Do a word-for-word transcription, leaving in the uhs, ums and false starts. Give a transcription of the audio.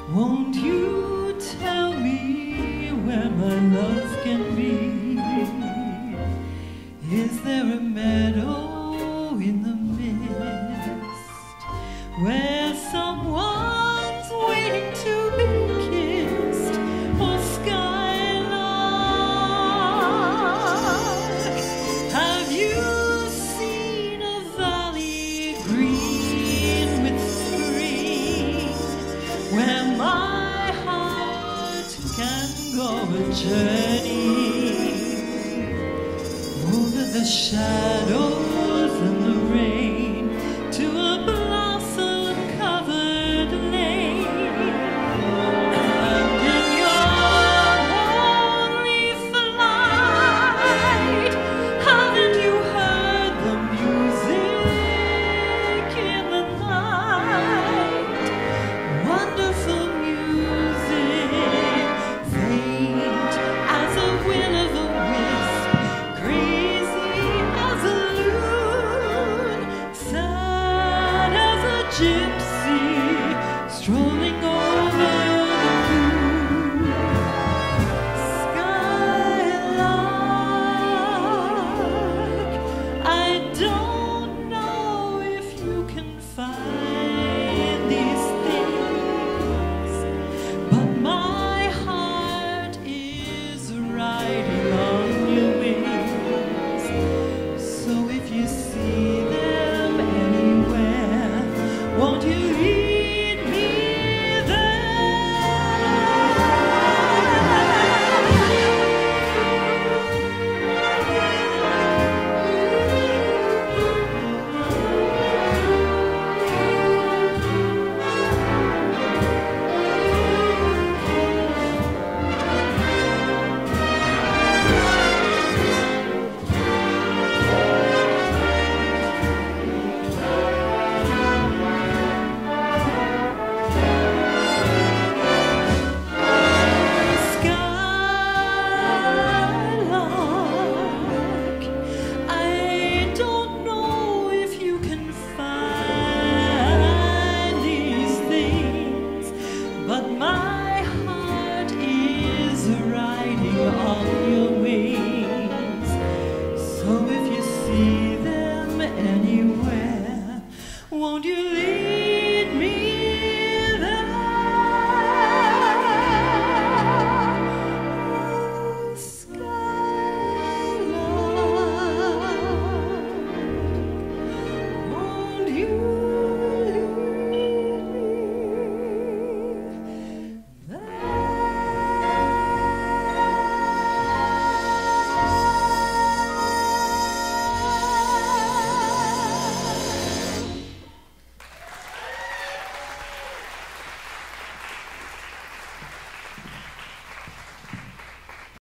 Won't you tell me where my love can be? Is there a meadow in the mist where someone's waiting to be kissed? Or skylark, have you seen a valley green with spring where my heart can go a journey over the shadows and the rain to a blossom-covered lane? And in your lonely flight, haven't you heard the music in the night? Wonderful